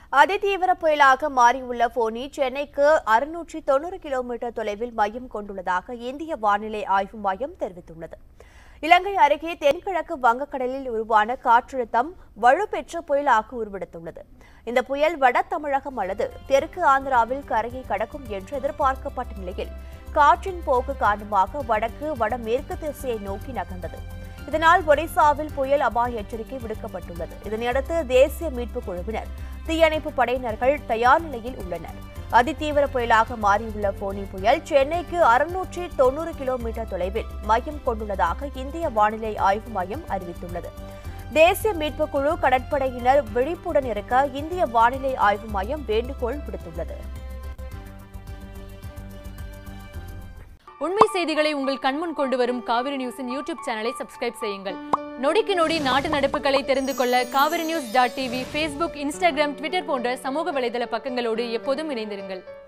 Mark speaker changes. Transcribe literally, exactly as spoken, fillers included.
Speaker 1: அதிதீவிர புயலாக மாறியுள்ள போனி சென்னைக்கு அறுநூற்றி தொன்னூறு கிலோமீட்டர் தொலைவில் மையம் கொண்டுள்ளதாக இந்திய வானிலை ஆய்வு மையம் தெரிவித்துள்ளது. இலங்கை அருகே தென்கிழக்கு வங்கக்கடலில் உருவான காற்றழுத்தம் வலுப்பெற்ற புயலாக உருவெடுத்துள்ளது. இந்த புயல் வட தமிழகம் அல்லது தெற்கு ஆந்திராவில் கரையை கடக்கும் என்று எதிர்பார்க்கப்பட்ட நிலையில் காற்றின் போக்கு காரணமாக வடக்கு வடமேற்கு திசையை நோக்கி நகர்ந்தது. இதனால் ஒடிசாவில் புயல் அபாய எச்சரிக்கை விடுக்கப்பட்டுள்ளது. இதனையடுத்து தேசிய மீட்புக் குழுவினர், தீயணைப்பு படையினர்கள் தயார் நிலையில் உள்ளனர். அதிதீவிர புயலாக மாறியுள்ள போனி புயல் சென்னைக்கு அறுநூற்றி தொன்னூறு கிலோமீட்டர் தொலைவில் மையம் கொண்டுள்ளதாக இந்திய வானிலை ஆய்வு மையம் அறிவித்துள்ளது. தேசிய மீட்புக் குழு கடற்படையினர் விழிப்புடன் இருக்க இந்திய வானிலை ஆய்வு மையம் வேண்டுகோள் விடுத்துள்ளது.
Speaker 2: உண்மை செய்திகளை உங்கள் கண்முன் கொண்டு வரும் காவிரி நியூஸின் யூடியூப் சேனலை சப்ஸ்கிரைப் செய்யுங்கள். நொடிக்கு நொடி நாட்டு நடப்புகளை தெரிந்து கொள்ள Kaveri news dot TV, Facebook, Instagram, Twitter போன்ற சமூக வலைதள பக்கங்களோடு எப்போதும் இணைந்திருங்கள்.